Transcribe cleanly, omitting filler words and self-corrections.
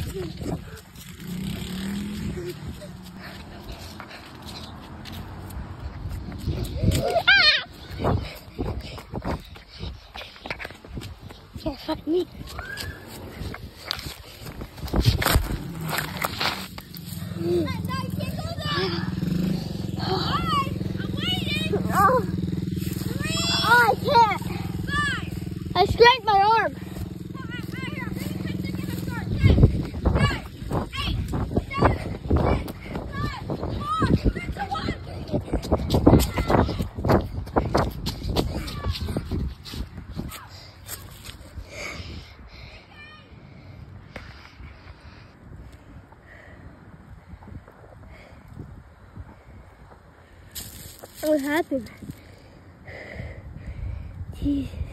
Can't find me. No, you can't go there. Alright, I'm waiting. Oh. 3. Oh, I can't. 5. I scraped my arm. What happened? Jeez.